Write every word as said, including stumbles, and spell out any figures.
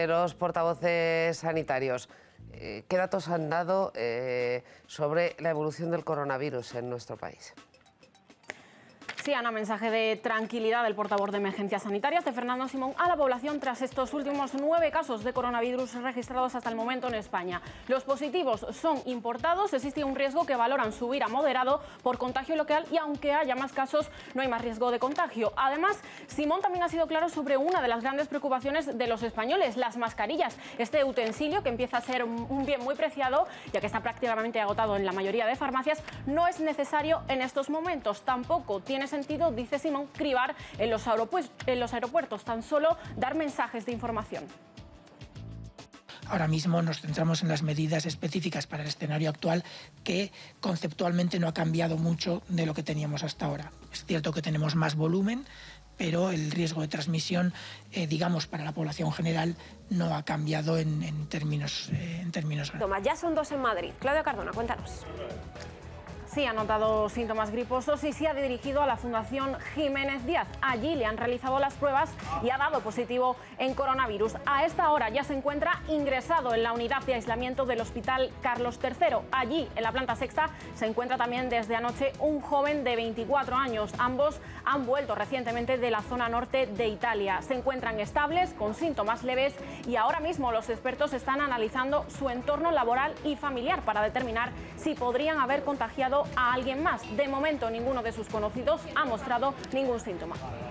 los portavoces sanitarios. Eh, ¿Qué datos han dado eh, sobre la evolución del coronavirus en nuestro país? Sí, Ana, mensaje de tranquilidad del portavoz de Emergencias Sanitarias, de Fernando Simón, a la población tras estos últimos nueve casos de coronavirus registrados hasta el momento en España. Los positivos son importados, existe un riesgo que valoran subir a moderado por contagio local y aunque haya más casos, no hay más riesgo de contagio. Además, Simón también ha sido claro sobre una de las grandes preocupaciones de los españoles, las mascarillas. Este utensilio, que empieza a ser un bien muy preciado, ya que está prácticamente agotado en la mayoría de farmacias, no es necesario en estos momentos. Tampoco tiene sentido, dice Simón, cribar en los, en los aeropuertos, tan solo dar mensajes de información. Ahora mismo nos centramos en las medidas específicas para el escenario actual, que conceptualmente no ha cambiado mucho de lo que teníamos hasta ahora. Es cierto que tenemos más volumen, pero el riesgo de transmisión, eh, digamos, para la población general no ha cambiado en, en términos, eh, en términos grandes. Toma, ya son dos en Madrid. Claudia Cardona, cuéntanos. Sí, ha notado síntomas griposos y se ha dirigido a la Fundación Jiménez Díaz. Allí le han realizado las pruebas y ha dado positivo en coronavirus. A esta hora ya se encuentra ingresado en la unidad de aislamiento del Hospital Carlos tercero. Allí, en la planta sexta, se encuentra también desde anoche un joven de veinticuatro años. Ambos han vuelto recientemente de la zona norte de Italia. Se encuentran estables, con síntomas leves, y ahora mismo los expertos están analizando su entorno laboral y familiar para determinar si podrían haber contagiado a alguien más. De momento, ninguno de sus conocidos ha mostrado ningún síntoma.